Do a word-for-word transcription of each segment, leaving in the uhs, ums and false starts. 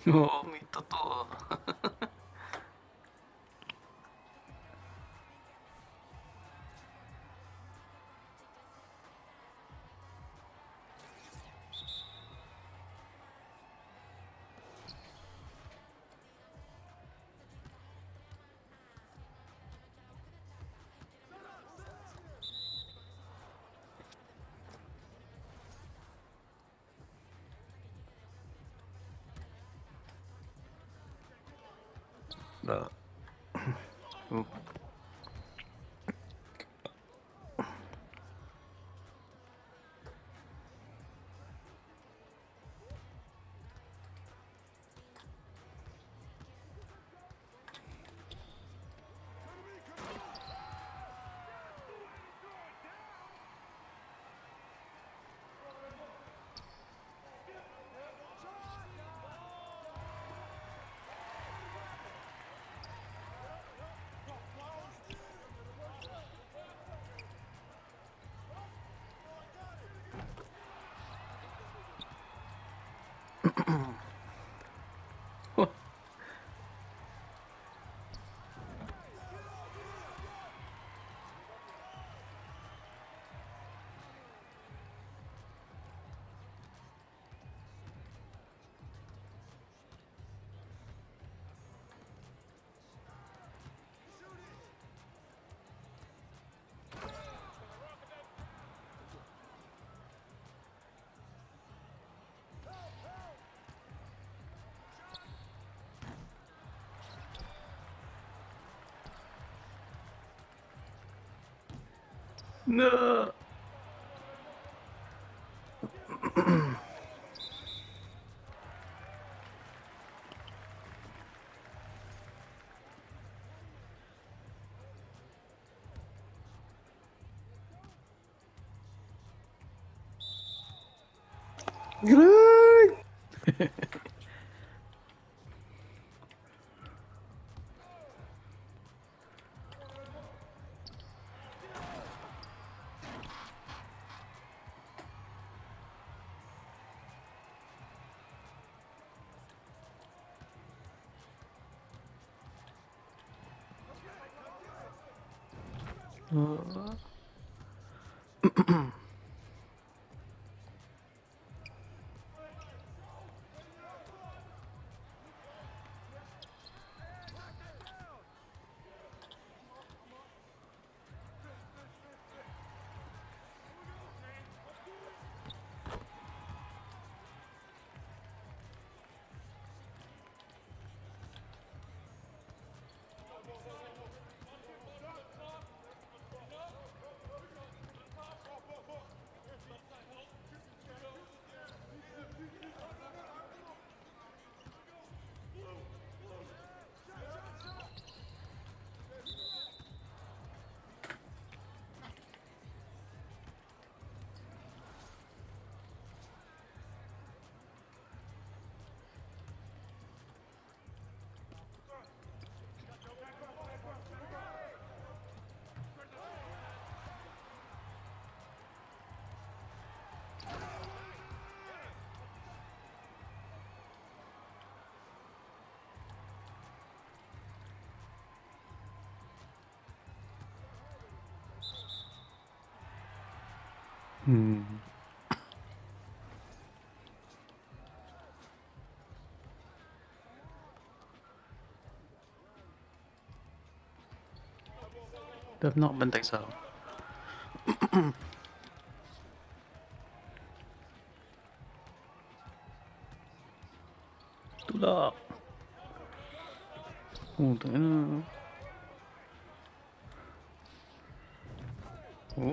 Oo, may totoo. Na hmm. No. Greg! Uh. Hmm. Dapat nakabantay sa akin. Tulak. Oh, tangina. Oh.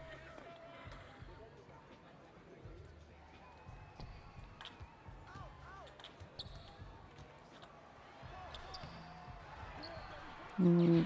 Hmm.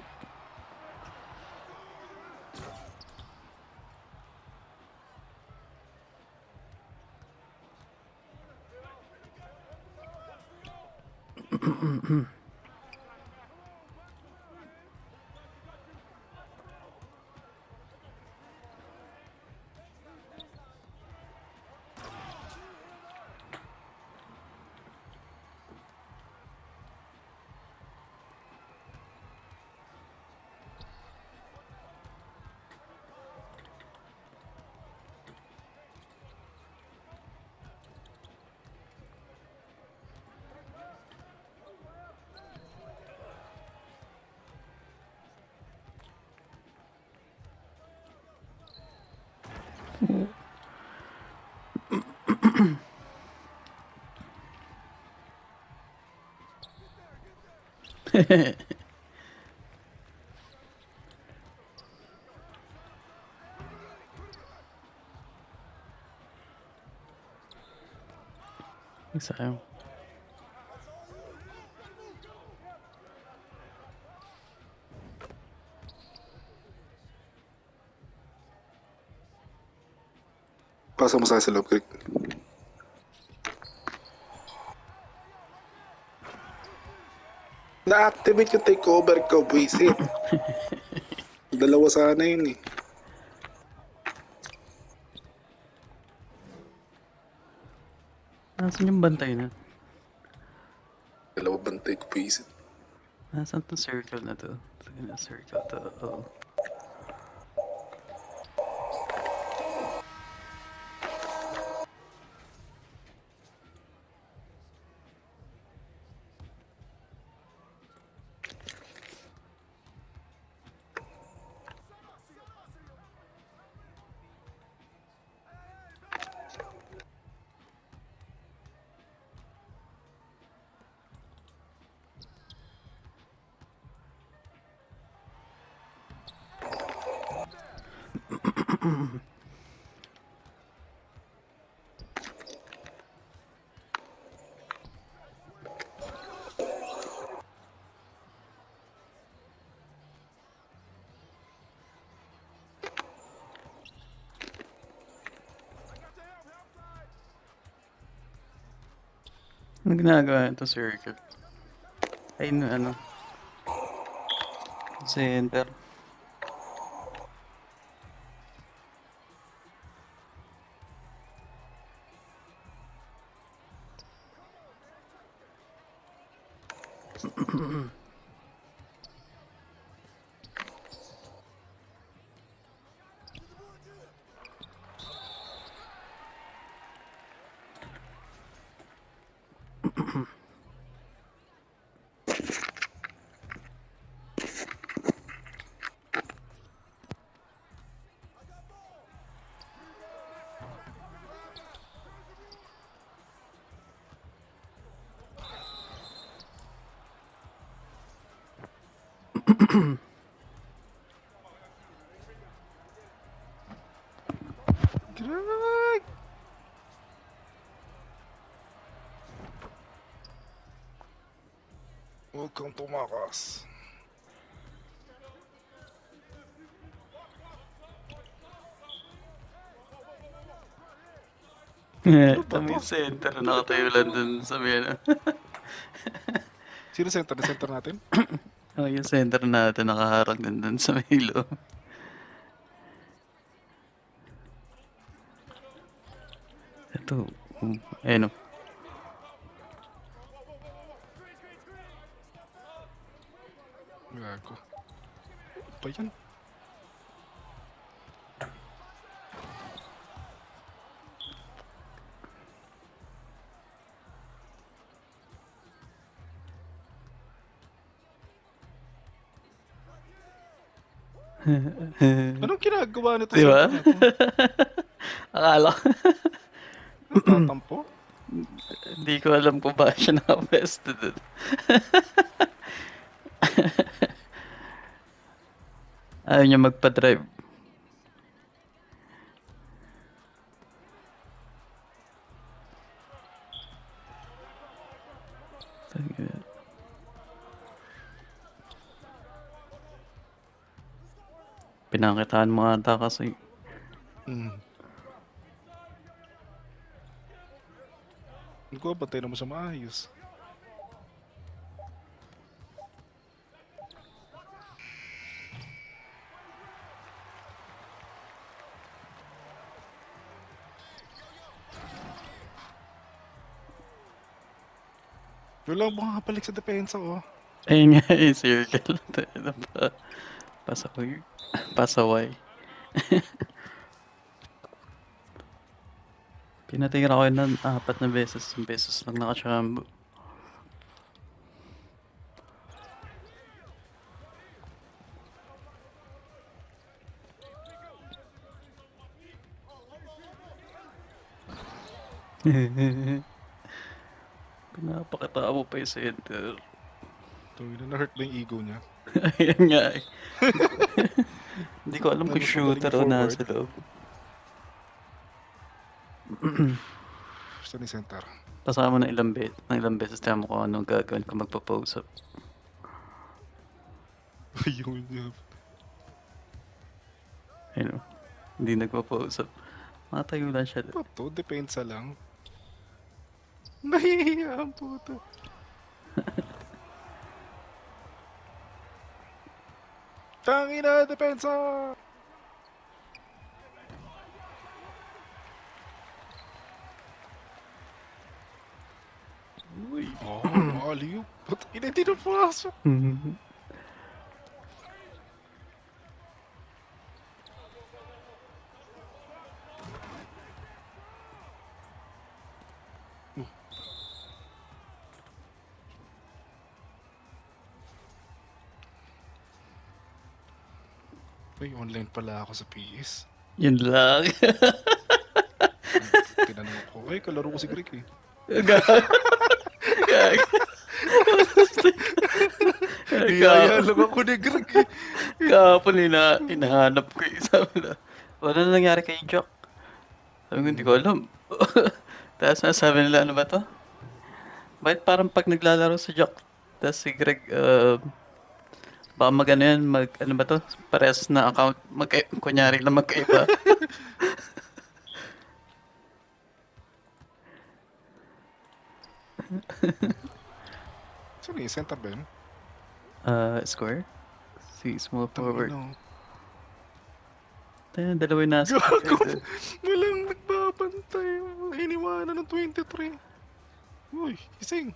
Sayang. Pasa mo sa akin sa loob, Greg. Na-activate yung takeover ko, buisit. Dalawa sana yun eh. Nasaan yung bantay na? Dalawa bantay ko, buisit. Nasaan tong circle na to? Circle to. Oh. Ano ginagawa ito circle? Ay, no, ano? Center. Greg! Huwag kang tumakas. Kami center. Nakatayo lang dun sa may ano. Sino center? Na center natin? Oh, yung center natin nakaharang din dun sa may loob. Ito. Um, ayun o. Gago. Pa yan? Anong ginagawa nito Diba? center na to? Akala ko. Tatampo? Hindi ko alam kung bakit siya nakapesto dun. Ayaw niya magpa-drive. Pinakitaan mo ata kasi. Hmm. Hindi ko, bantay na mo sa maayos. Wala mo makakabalik sa depensa, oh. Ayun nga yung circle. Ano pa? Pasaway. Pasaway. Pinatira ko yun ng apat na beses. Beses lang nakachambo. Pinapakita mo pa yung center. Tangina, na-hurt ba yung ego niya? Ayan nga eh. Hindi ko alam kung Nagpagaling shooter o forward. nasa loob. Saan yung center? Pasama na ilang beses, na ilang beses tayo mo kung anong gagawin kung magpo-pose up. Yung niya. Ayun o. Hindi nagpo-pose up. Matayo lang siya. Ba't to? Depensa lang. Nahihiya ang puto. Tangina, depensa! Uy. Oh, aliyo. Ba't ina, hindi na pumasok? Ay, online pala ako sa P S. Yun lang. Tinanong ko, ay, kalaro ko si Greg eh. Gag. Gag. Niyaya lang ako ni Greg eh. Kahapon ina, hinahanap ko yung sabi na, wala na nangyari kay Jock. Sabi ko, hindi ko alam. Tapos nasabi nila, ano ba to? Bakit parang pag naglalaro si Jock, tapos si Greg, uh, baka mag ano yan, mag, ano ba to? Parehas na account, mag, kunyari lang magkaiba. Saan yung center ba yun? Uh, square? Si small forward. Ano? Tayo, dalawa yung nasa. Gago! Walang nagbabantay. Iniwanan ng twenty-three. Uy, gising.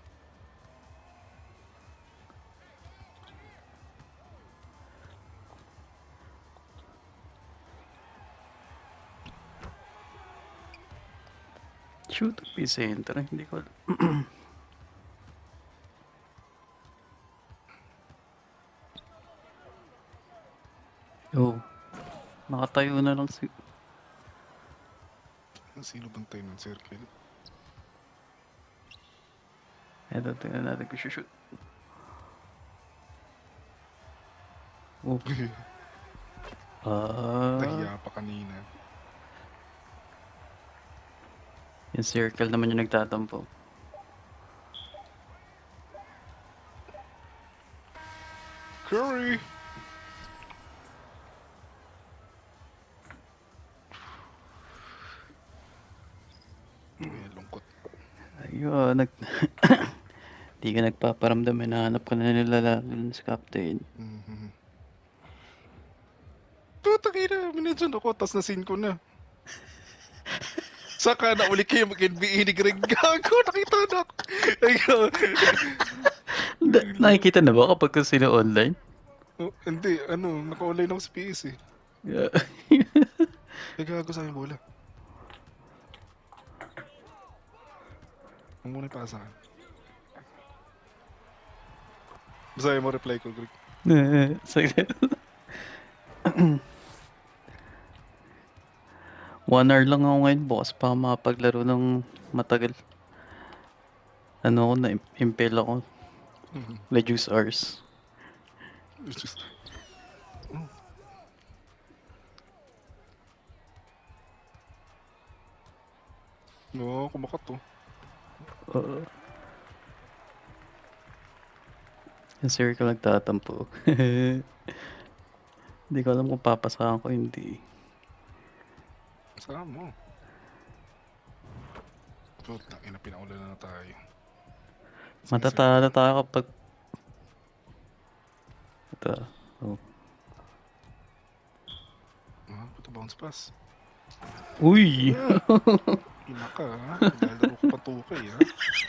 Shoot, P center. Hindi ko alam. Oh, nakatayo na lang si... Sino bantay ng circle? Eto, tingnan natin kung shoot. Oh. Ah, Nahiya pa kanina. yung circle naman yung nagtatampo. Curry! Ay, lungkot. Ayun, nag... Di ka nagpaparamdam, hinahanap ka na nila lang sa captain. Mm-hmm. Puta kina, minadyan ako, tas nasin ko na. Saka na uli kayo mag-N B A ni Greg. Gago, nakita na ako. Ayun. Da- nakikita na ba kapag sino online? Oh, hindi, ano, naka-online ako sa P S eh. Yeah. Ay, gago sa akin bola. Ang muna pa sa akin. Basahin mo reply ko, Greg. Sige. One hour lang ako ngayon, bukas pa ako makapaglaro ng matagal. Ano ako, na-impale ako. Mhm. Reduce hours. It's just... Oh. No, kumakat to. Oo. Yung circle nagtatampo. Hindi ko alam kung papasahan ko, hindi. Saan mo? Puta, ina, pinaulan na tayo. Matatalo tayo kapag... Ito. Oh. Ah, puta, bounce pass. Uy! Ina ka, ha? Naglalaro ko pa tukay, ha?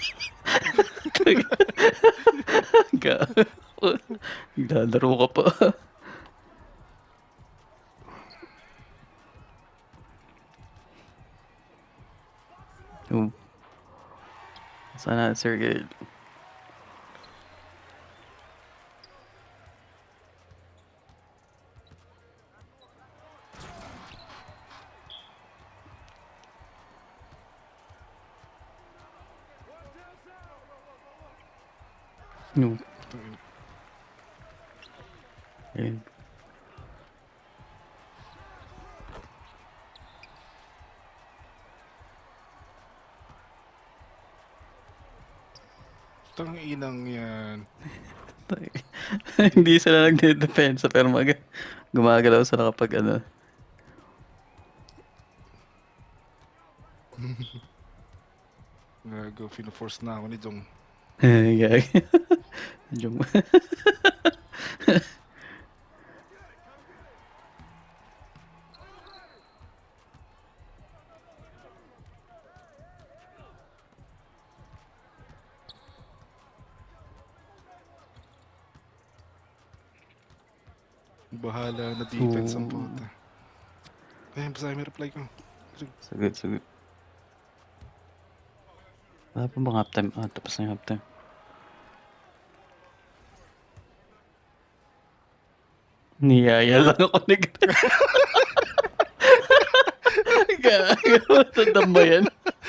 Naglalaro ka pa. Oh. Sana, Sergey. No. Tangina. Ayun. Tanginang yan. Hindi sila nagde-depensa pero mag gumagalaw sila kapag ano. Gago, fino-force na ako ni Jong. Gag. Jong. Bahala na defense ang Oo. puta. Ayun, basta may reply ko. Sagot, sagot. Wala pa bang halftime? Ah, tapos na yung halftime. Niyaya lang ako ni Greg. Gago, tandam mo yan.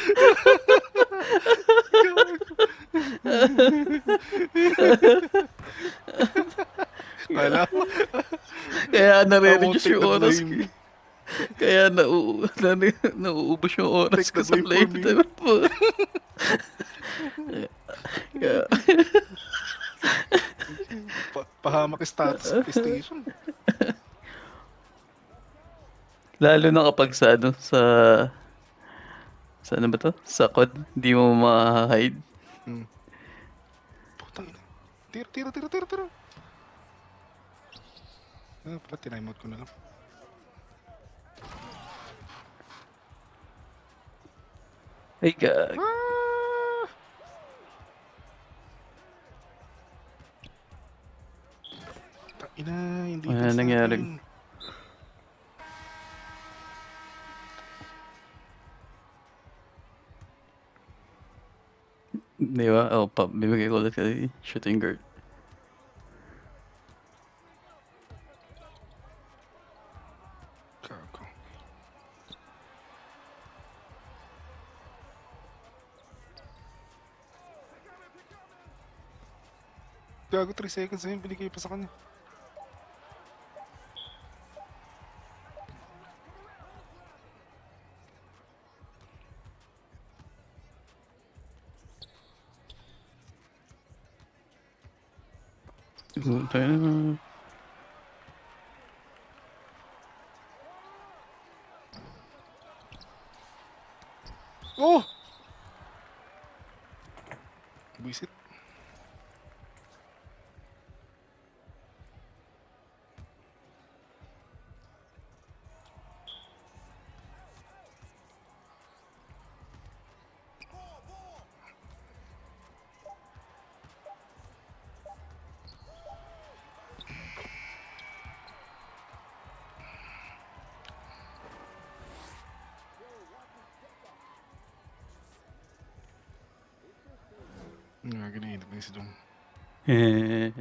Kala mo? Kaya nare-reduce take yung the oras blame. ko. Kaya nau na, nauubos yung oras Take ko the sa blame for me. playtime po. Kaya, Pa pahamak status sa PlayStation. lalo na kapag sa ano, sa sa ano ba to? Sa C O D, di mo ma-hide. Hmm. Putang ina. Tira, tira, tira, tira, tira. Ah, pala, tinimeout ko na lang. Ay, gag. Ah! Ina, hindi Ano defense nangyari? natin. Di ba? Oh, pa, bibigay ko ulit kay shooting guard. Gago. Gago, three seconds na yun, binigay pa sa kanya. Puta. Oh! Buisit. Nga, ginahit na si Jong. Eh.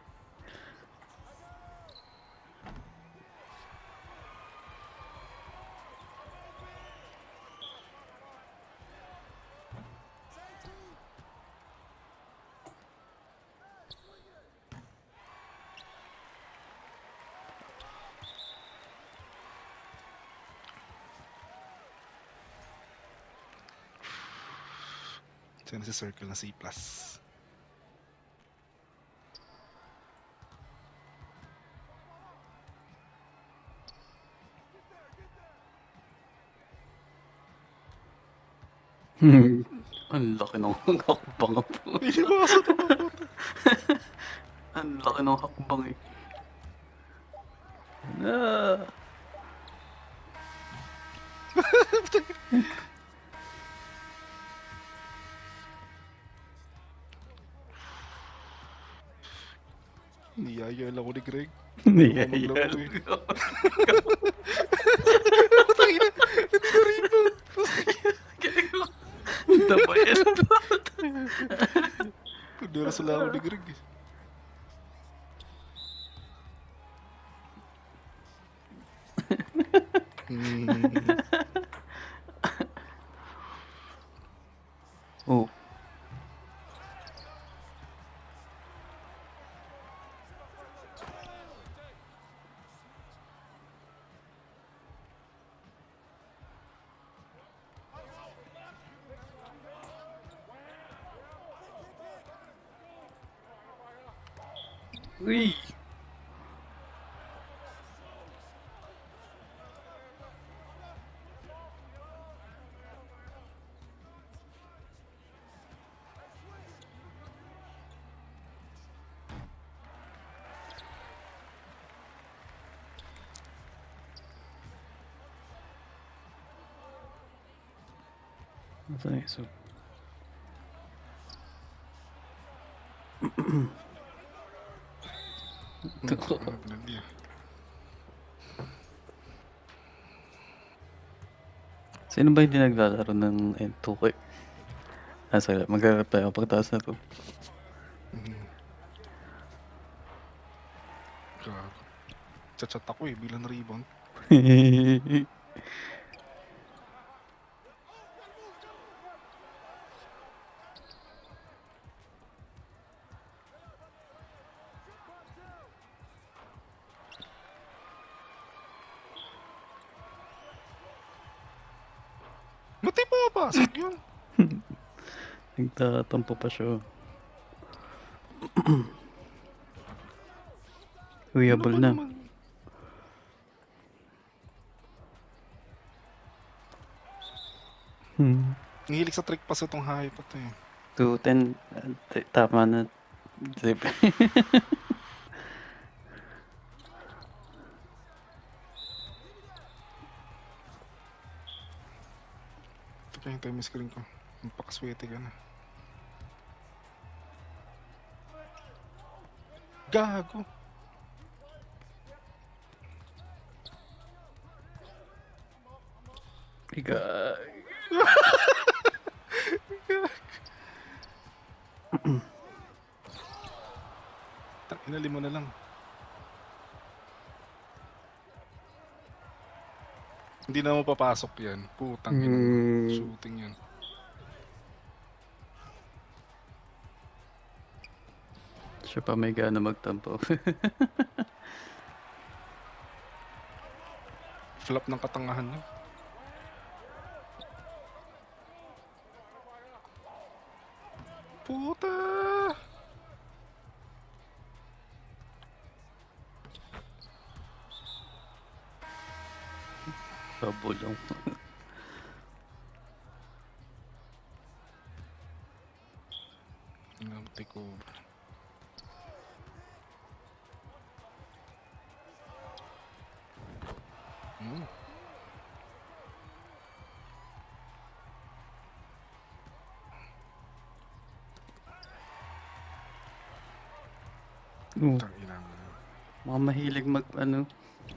Sana si circle na C plus. Ang laki ng hakbang po. Hindi ba sa ito? Ang laki ng hakbang eh. Ah. Niyaya lang ako ni Greg. Niyaya maglaro lang eh. ako. Putangina, hindi na rebound. Daba yan. Kunyara sa lako ni Greg eh. Hmm. Oh. Uy! Ito na iso. Ito. Ah, penalty ah. Sino ba hindi naglalaro ng N two K? Ah, sige. Magharap tayo pagtaas na to. Mhm. Gago. Chat-chat ako eh, bilang rebound. Mati pa papasok yun. Nagtatampo pa siya. Huyable Ano ba na. naman? Hmm. Nangihilig sa trick pass itong hayop ito eh. two ten. Tama na. Zip. Ito pa yung time screen ko. Magpakaswete ka na. Gago. Ika. Tangina, lima na lang. Hindi na mapapasok yan. Putang ina. Hmm. Shooting yan. Siya pa may gana magtampo. Flop ng katangahan niya. Puta! Pabulong. Tingnan mo, take over. Hmm. Oh, Tangina mo. mga mahilig mag ano.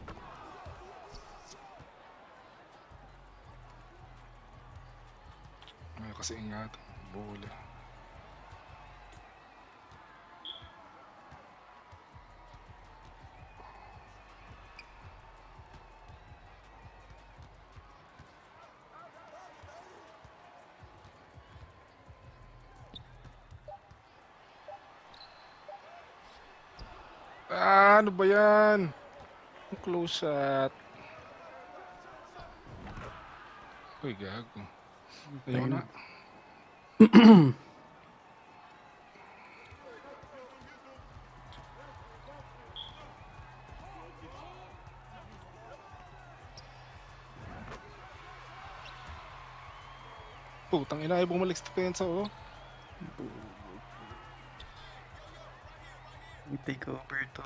Ay, kasi ingat. Bola. Ah, ano ba yan? Ang close shot. Uy, gago. Ayaw na. Putang ina, ayaw bumalik sa depensa, oh. Take over to.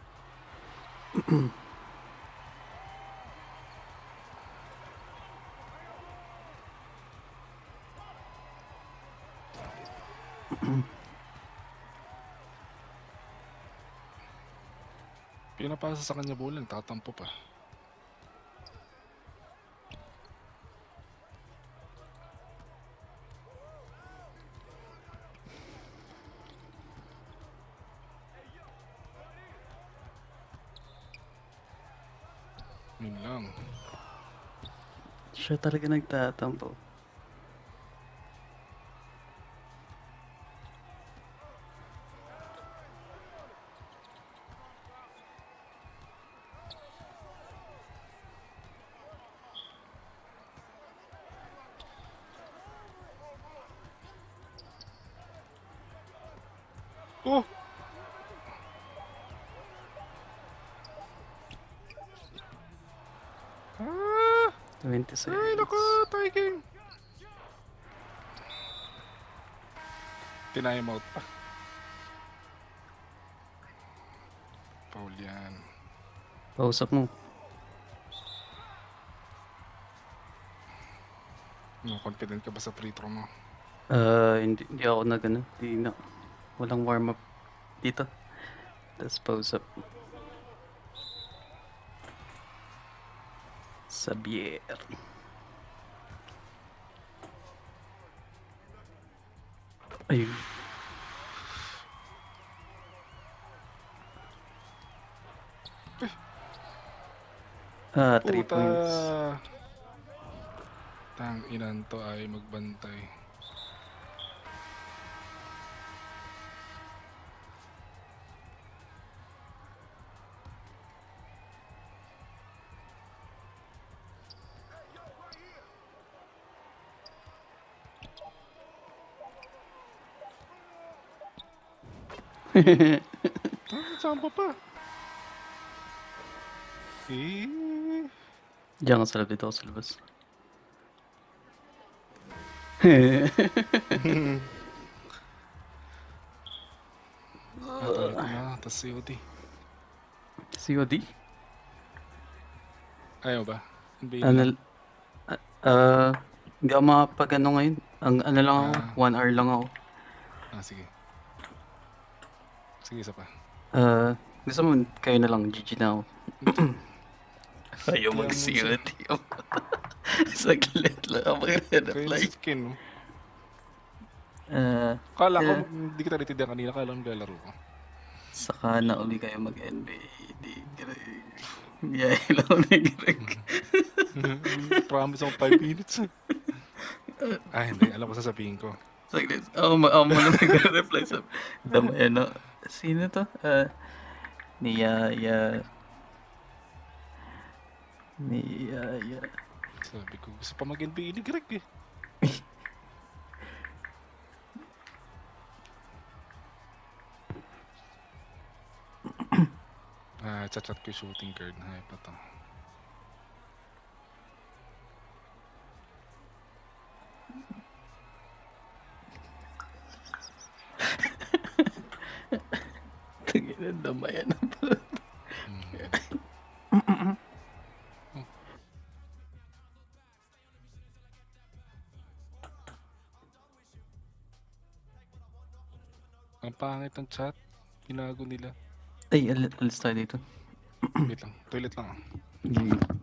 Pinapasa sa kanya bola, tatampo pa. Yun lang. Siya talaga nagtatampo. Oh! twenty Ay, seconds. naku, tie game. Tinime out pa. Foul yan. Pausap mo. No, confident ka ba sa free throw mo? Ah, hindi, hindi ako na gano'n. Hindi na. Walang warm up dito. Tapos pause up. Sabier. Ayun. Ah, three Puta! points. Tang inan to ay magbantay. Ah, saan pa pa? Eh, Diyan ka sa labas, dito ako sa labas. Ito na, tas C O D. C O D? Ayaw ba? N B A Ano, lang. ah, ah, hindi ako makapag ano ngayon. Ang ano lang ako, Ah. one hour lang ako. Ah, sige. Sige, isa pa. Ah, gusto mo, kayo na lang, G G na ako. Ayaw Kaya mag-C O mo D. Saglit lang ako Kaya mag-reply. si Skin, no? Ah, Kala ko, Yeah. hindi kita natidihan kanina. Kala ko naglalaro ko. saka na uli kayo mag-N B A. Di, yeah, lang ako nag-reg. Promise ako five minutes. Ah, hindi. Alam ko sasabihin ko. Saglit, ako, ma- ako muna mag-reply sa dam, ano, sino to? Ah, ni Yaya. Ni Yaya. Sabi ko, gusto pa mag-N B A ni Greg eh. Ah, chat-chat ko yung shooting guard. Ay, pa to. Tingin na damayan na po. Hmm. Ang pangit ng chat. Ginago nila. Ay, al alis tayo dito. Wait lang. Toilet lang ah. Sige.